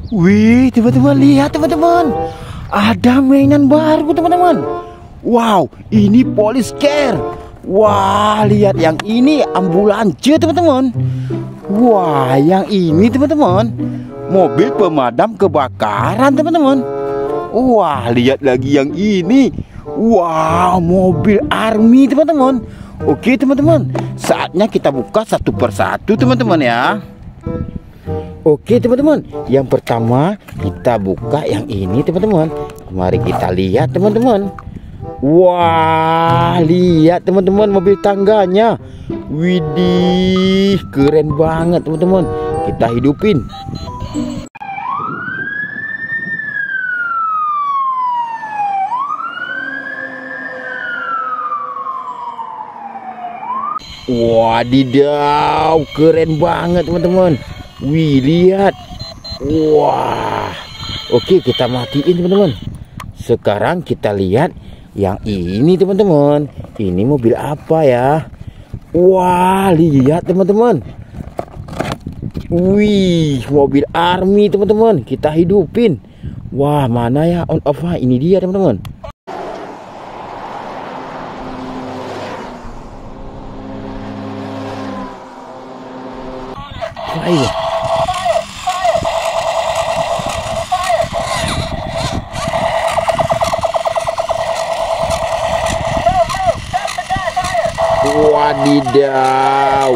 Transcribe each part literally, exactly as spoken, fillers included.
Wih, teman-teman, lihat teman-teman, ada mainan baru teman-teman. Wow, ini police car. Wah, lihat yang ini ambulans teman-teman. Wah, yang ini teman-teman, mobil pemadam kebakaran teman-teman. Wah, lihat lagi yang ini. Wow, mobil army teman-teman. Oke teman-teman, saatnya kita buka satu persatu teman-teman ya. Oke teman-teman, yang pertama kita buka yang ini teman-teman. Mari kita lihat teman-teman. Wah, lihat teman-teman mobil tangganya. Widih, keren banget teman-teman. Kita hidupin. Wadidaw, keren banget teman-teman. Wih, lihat. Wah. Oke, kita matiin teman-teman. Sekarang kita lihat yang ini teman-teman. Ini mobil apa ya? Wah, lihat teman-teman. Wih, mobil army teman-teman. Kita hidupin. Wah, mana ya on off? Ini dia teman-teman. Ayo. Wadidaw.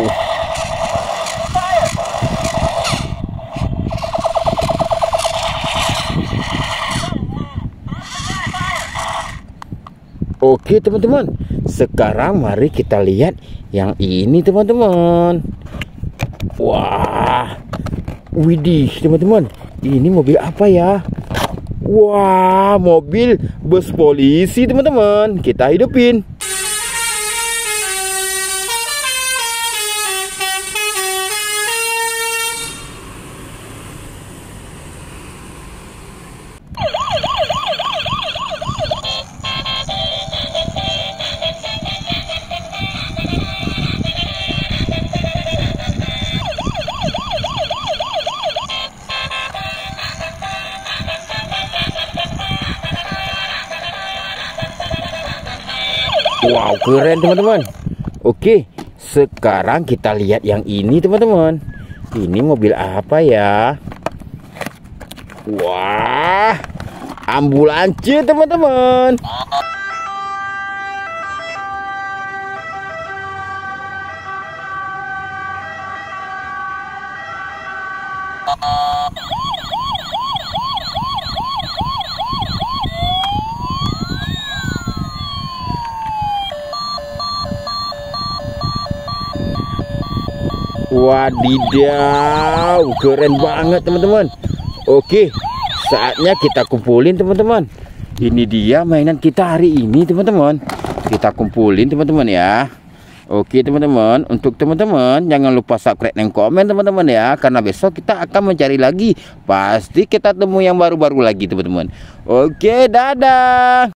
Oke teman-teman, sekarang mari kita lihat yang ini teman-teman. Wah, widih teman-teman, ini mobil apa ya? Wah, mobil bus polisi teman-teman. Kita hidupin. Wow, keren teman-teman. Oke, sekarang kita lihat yang ini teman-teman. Ini mobil apa ya? Wah, ambulans teman-teman. Wadidaw, keren banget teman-teman. Oke, saatnya kita kumpulin teman-teman. Ini dia mainan kita hari ini teman-teman. Kita kumpulin teman-teman ya. Oke teman-teman, untuk teman-teman jangan lupa subscribe dan komen teman-teman ya, karena besok kita akan mencari lagi. Pasti kita temu yang baru-baru lagi teman-teman. Oke, dadah.